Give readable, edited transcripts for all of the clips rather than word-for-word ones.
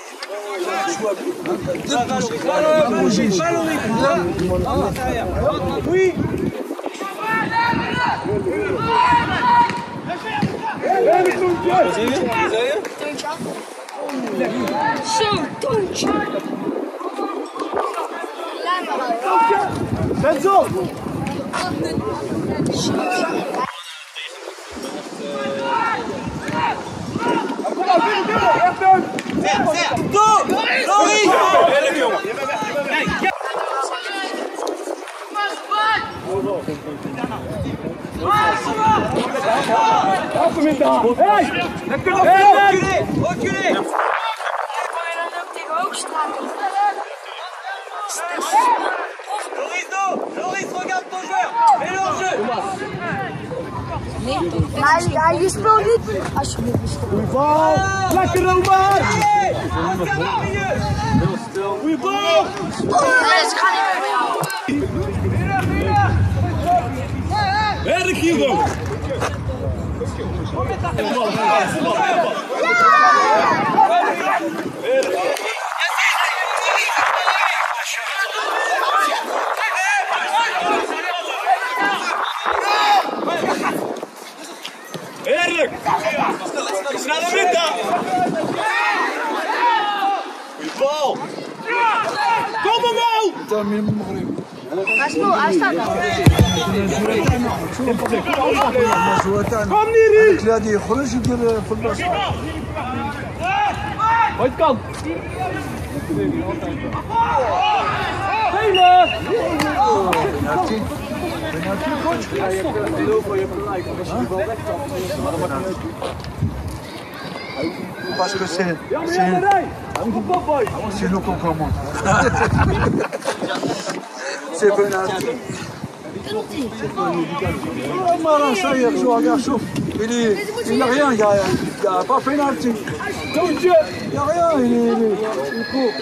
Oui. Benzo! Loris, regarde ton joueur! Mets-le en jeu! Hij speelt niet. Alsjeblieft. Lekker Omar! Goeie bal! Nee, ze gaan niet meer bij jou. Erg Hugo! Eerlijk! Snelle winter! Goeie bal! Kom maar nou! Hij staat al. Kom niet, Rie! Ja, die groen zit er voor de Ooit kan! Spelen! Parce que c'est nous qu'on commande. C'est penalty. Marin, ça y est, joue, regarde, chauffe. Il n'a rien, il n'y a pas penalty. Il n'y a rien, il court.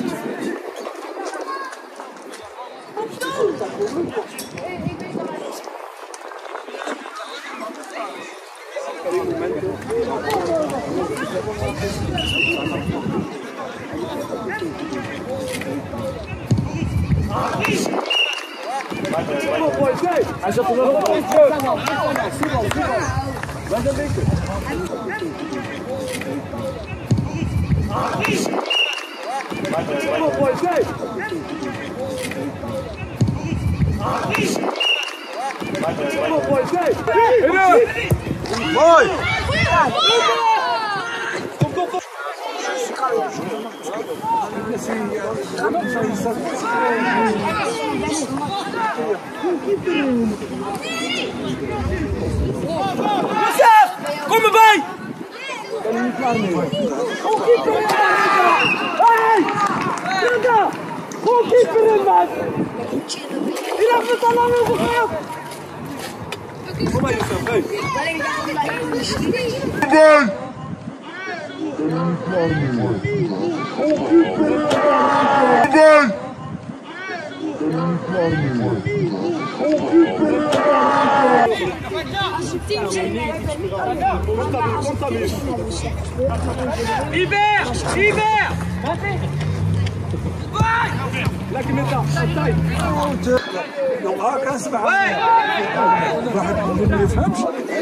Hij zat er wel op in terug. Blijf een beetje. Kom op, boys, hey! Kom op, boys, hey! Mooi! Kom, kom, kom! Josef! Kom erbij! Hey! Linda! Goed keeper in, man! Die heeft het al lang over gehad! Kom maar, Josef, hey! Bal! Iber! Iber! Lekker met dat, tijd! يوم كان سبعة واحد ما يفهمش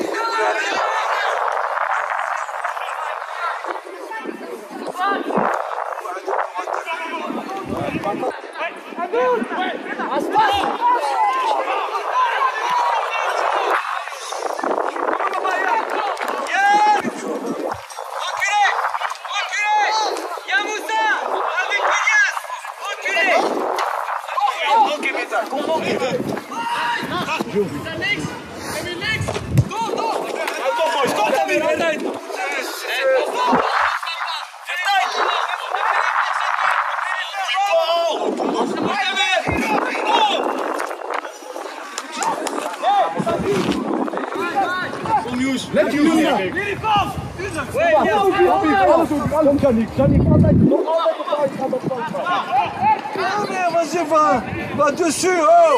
Vas-y, va dessus, oh!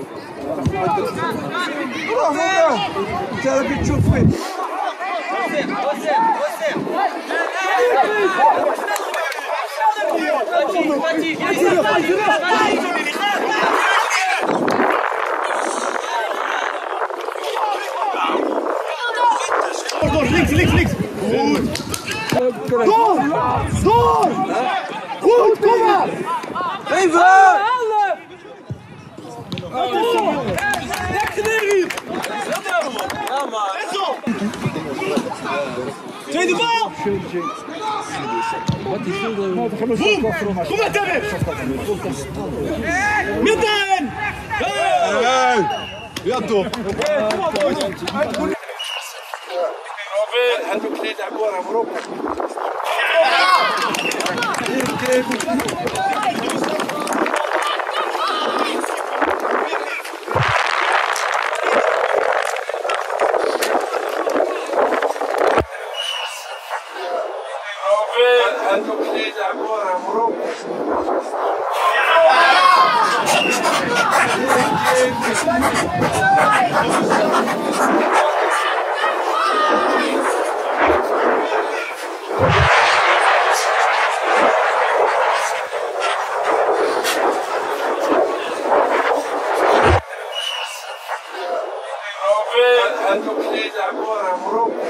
Bravo, gars! T'as l'habitude de chauffer! Links. Door! Goed, kom maar! Even! Ja, maar. Tweede bal! Kom maar, David! Midden! Ja, toch. هل بكريت عبورة مروكو هل بكريت عبورة مروكو البكريت عبورة مروكو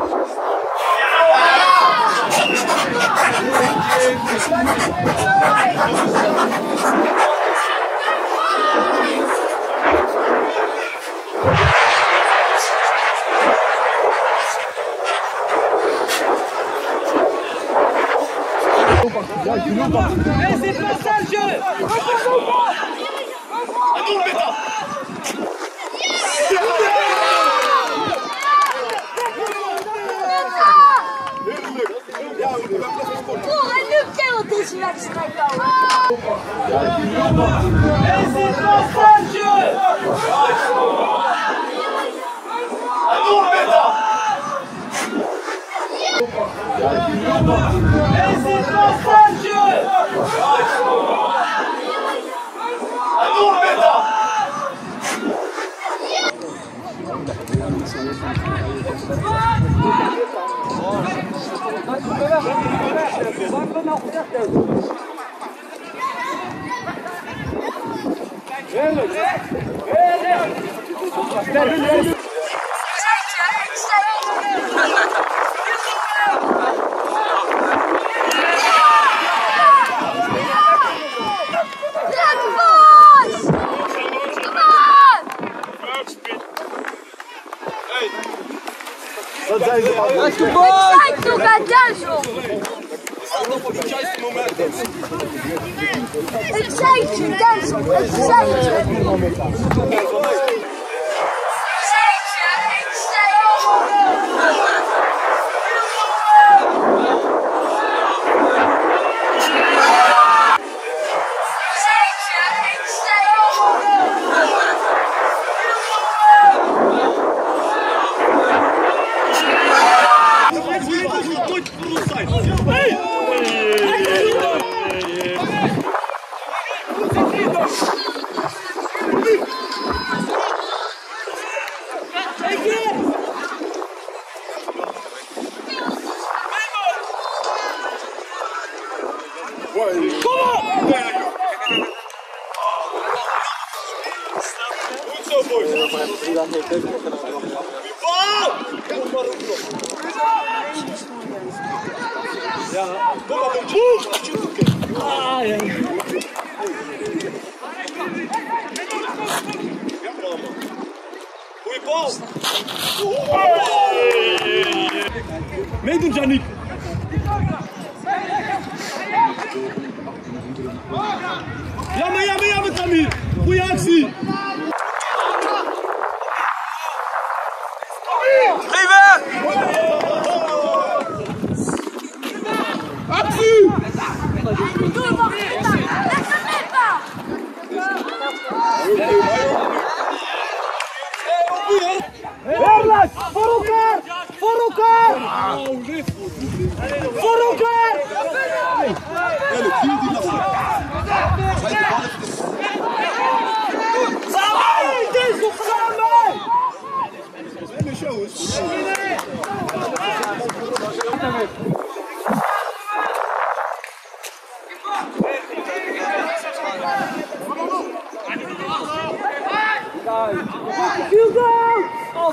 C'est pas ça le jeu! Porra, nu kan deze wedstrijd komen. Dat zijn ze allemaal. Het lijkt toch aan Duitsland. Ik zei het je, Duitsland. Ik zei het je. Meedoen, Janik! Jammer, Tamir! Goeie actie! Actie! Herlas, voor elkaar! Voor elkaar! Voor elkaar! Samen! Deze samen!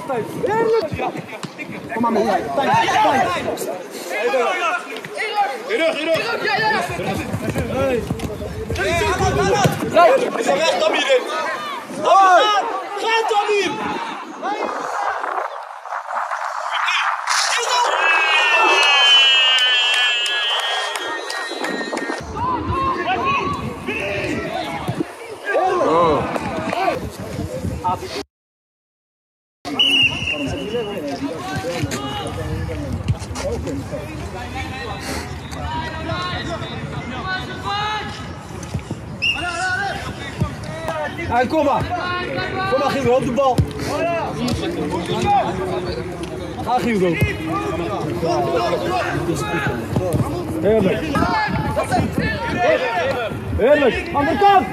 Eerlijk! Kom maar mee. Ga Tommy! Ga Tommy! Hey, kom maar! Kom maar, Guido, op de bal! Ga, Guido! Heerlijk! Heerlijk! Aan de kant!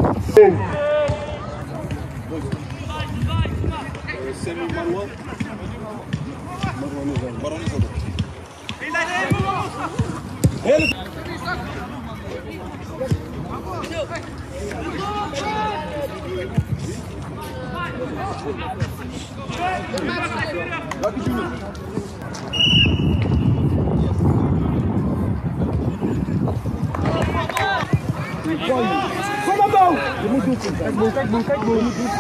Heerlijk! Kom maar, Bo! Je moet doen. Kijk, Bo, kijk, Bo, kijk, Bo. Je moet doen.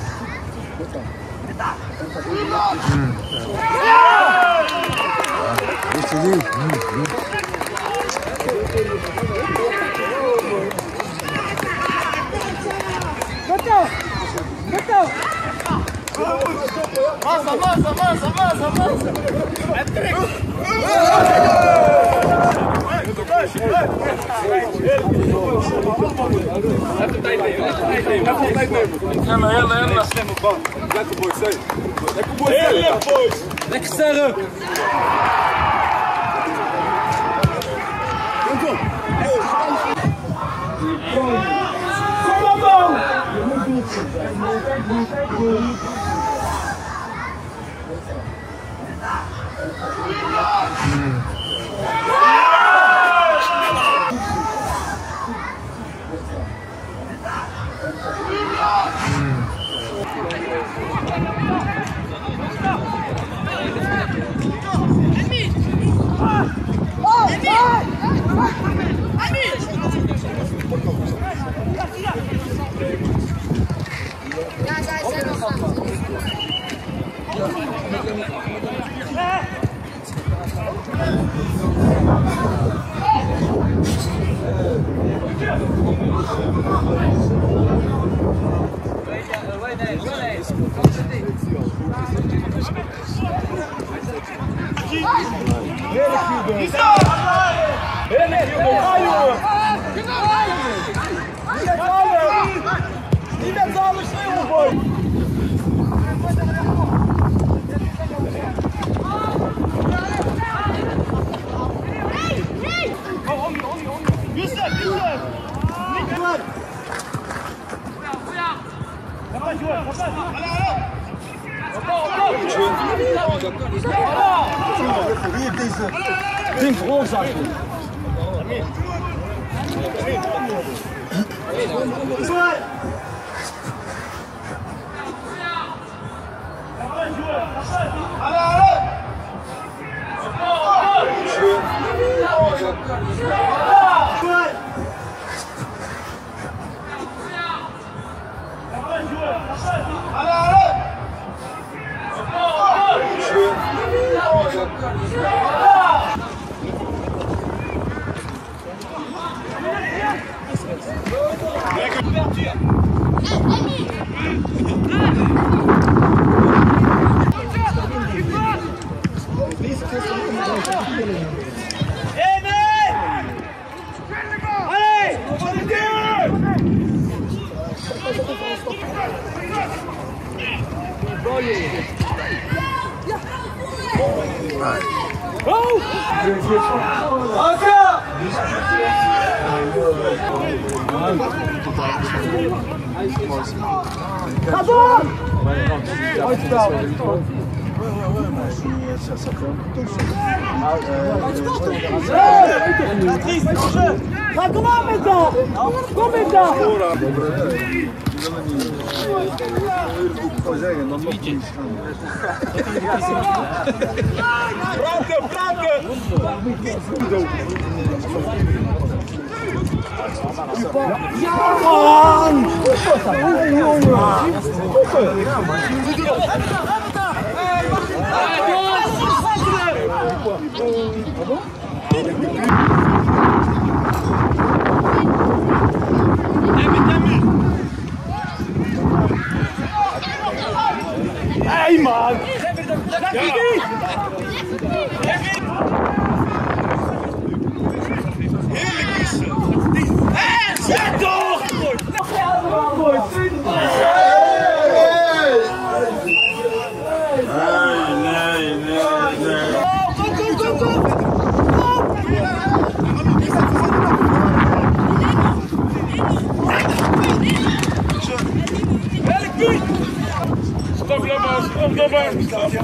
Lekker boys, lekker boys! Lekker sterren! Kom op, man! Wie heeft deze ding veroorzaakt? Ga door! Uitspel! Patrice, Ga, kom aan met dat! Kom met dat! Hey man! Zet toch! Stop daar, stop daar.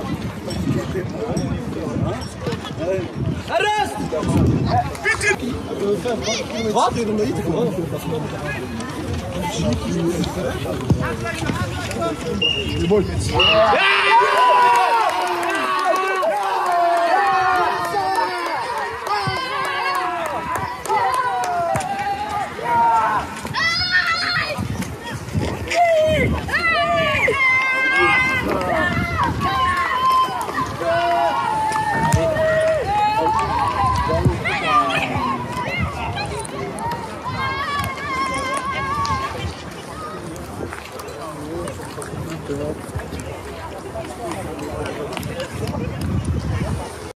Arrest! Wat? Ja!